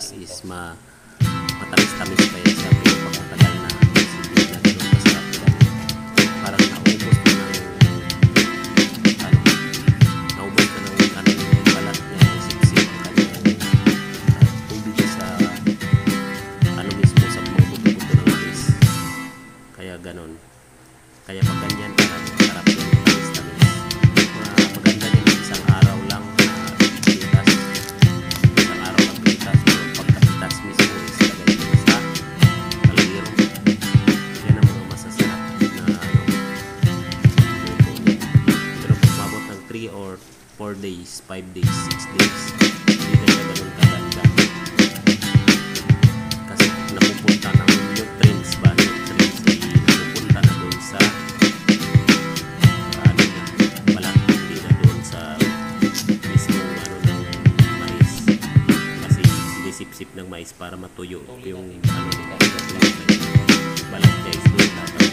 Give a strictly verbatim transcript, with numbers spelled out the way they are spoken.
mais is ma matamis-tamis pa yan siya, pero pag matagal na hindi na ganun masarap yan. Parang naubos na ng ano, naubos na ng ano yung balat niya, yung sipsip ang kanyang uh, tubig sa ano mismo sa mga buto-buto ng mais. Kaya ganun. Kaya pag ganyan, parang masarap yung matamis-tamis. Uh, maganda din isang araw lang na pitas. Isang araw lang pitas. Pero pagkapitas mismo is lagay mo sa kaliro. Yan ang mga masasarap na ano, luto niya. Pero pag mabot ng three or four days, five days, six days, hindi na siya ganun kaganda. Kasi napupunta ng nutrients ba? Nutrients ay napupunta na doon sa ano niya, balat, hindi na doon sa mismong ano ng mais. Kasi sinisip-sip ng mais para matuyo yung ano nila, balat niya is doon dapat